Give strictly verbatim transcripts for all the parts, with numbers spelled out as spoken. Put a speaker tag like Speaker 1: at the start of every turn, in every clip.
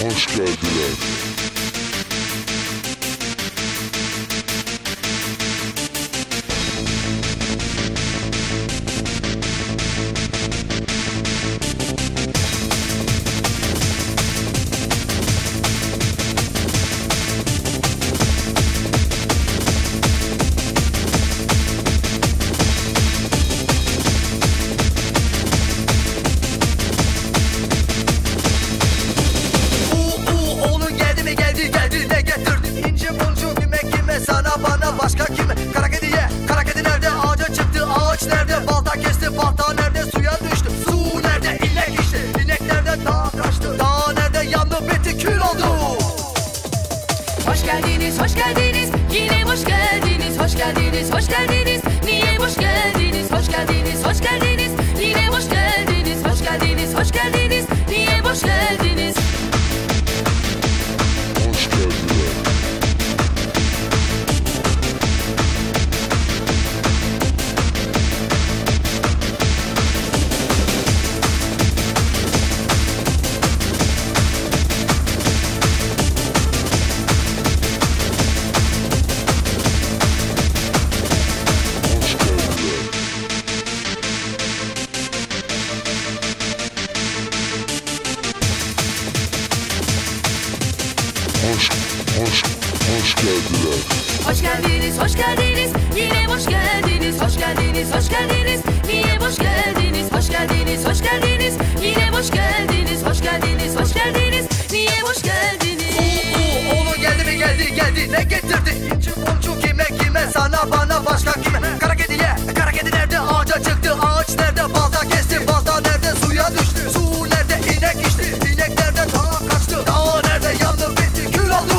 Speaker 1: Hoş geldiler.
Speaker 2: Başka kime? Kara kediye, kara kedi nerede? Ağaca çıktı, ağaç nerede? Balta kesti, balta nerede? Suya düştü, su nerede? İnek işte, inek nerede? Dağ kaçtı, dağ nerede? Yandı, bitti, kül oldu.
Speaker 3: Hoş geldiniz, hoş geldiniz, yine hoş geldiniz, hoş geldiniz, hoş geldiniz, niye hoş geldiniz, hoş geldiniz, hoş geldiniz, yine hoş geldiniz, hoş geldiniz, hoş geldiniz, niye hoş geldiniz.
Speaker 1: Hoş geldiler. Hoş, hoş, hoş geldiler.
Speaker 3: Hoş geldiniz, hoş geldiniz, yine hoş geldiniz, hoş geldiniz, hoş geldiniz, niye hoş geldiniz, hoş geldiniz, hoş geldiniz, yine hoş geldiniz, hoş geldiniz, hoş geldiniz, niye hoş geldiniz.
Speaker 2: Oo, oğlum geldi mi geldi geldi ne getirdi? İnci boncu kime kime sana bana başka kime? Kara kediye, kara kedi nerede? Ağaca çıktı, ağaç nerede? Balta kesti, balta nerede? Suya düştü, su nerede? İnek içti, inek nerede? Dağ kaçtı, dağ nerede? Yandı, bitti, kül oldu.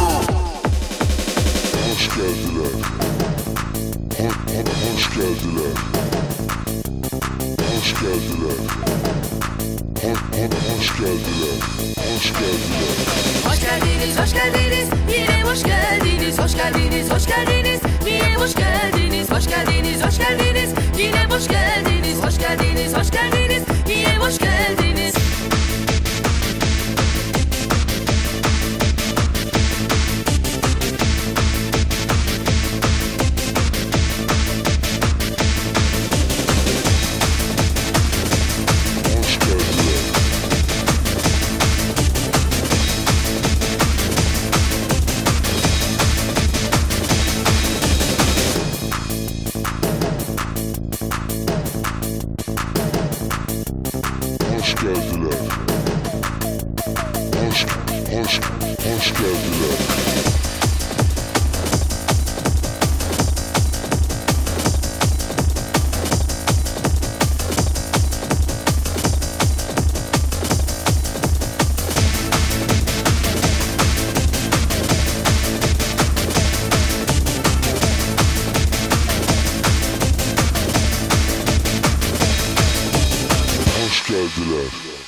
Speaker 1: Hoş geldiler. Ho, ho, hoş geldiler. Hoş geldiler. Ho, ho, hoş geldiler. Hoş geldiler.
Speaker 3: Hoş geldiniz, hoş geldiniz, yine hoş geldiniz, hoş geldiniz, hoş geldiniz, niye hoş geldiniz, hoş geldiniz, hoş geldiniz, yine hoş geldiniz, hoş geldiniz, hoş geldiniz, niye hoş geldiniz.
Speaker 1: Hoş geldiler. Hoş geldiler. Hoş, hoş, hoş geldiler. Hoş geldiler.